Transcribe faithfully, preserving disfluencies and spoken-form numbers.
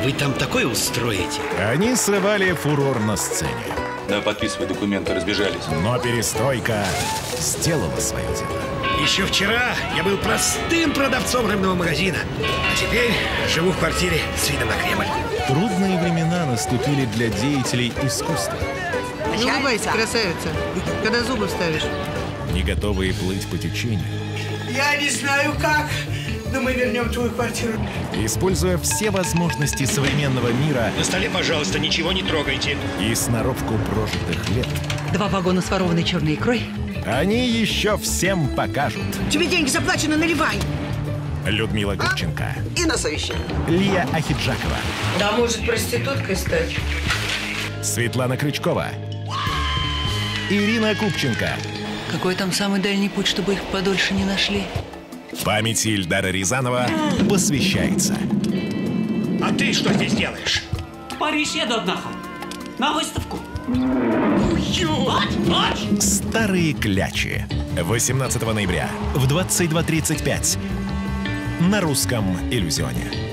Вы там такое устроите? Они срывали фурор на сцене. Да, подписывай документы, разбежались. Но перестройка сделала свое дело. Еще вчера я был простым продавцом рыбного магазина, а теперь живу в квартире с видом на Кремль. Трудные времена наступили для деятелей искусства. Не улыбайся, красавица, когда зубы вставишь. Не готовые плыть по течению. Я не знаю как, но мы вернем твою квартиру. Используя все возможности современного мира На столе, пожалуйста, ничего не трогайте. и сноровку прожитых лет, Два вагона с ворованной черной икрой. они еще всем покажут. Тебе деньги заплачены, наливай. Людмила Гурченко, И на совещание. Лия Ахиджакова, Да может проституткой стать. Светлана Крючкова, Ирина Купченко. Какой там самый дальний путь, чтобы их подольше не нашли? Памяти Ильдара Рязанова посвящается. А ты что здесь делаешь? В Париж еду, однако. На выставку. Вот, вот. Старые клячи. восемнадцатого ноября в двадцать два тридцать пять на русском иллюзионе.